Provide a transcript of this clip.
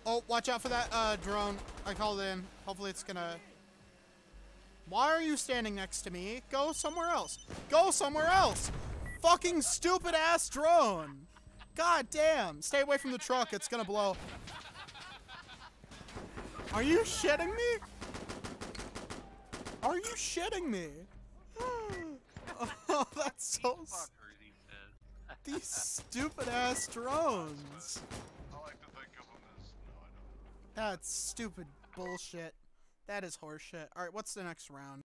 Oh, watch out for that drone. I called in. Hopefully it's gonna... Why are you standing next to me? Go somewhere else. Go somewhere else! Fucking stupid ass drone! God damn! Stay away from the truck, it's gonna blow. Are you shitting me? Are you shitting me? Oh, that's so... These stupid ass drones. I like to think of them as... No, I don't. That's stupid bullshit. That is horseshit. Alright, what's the next round?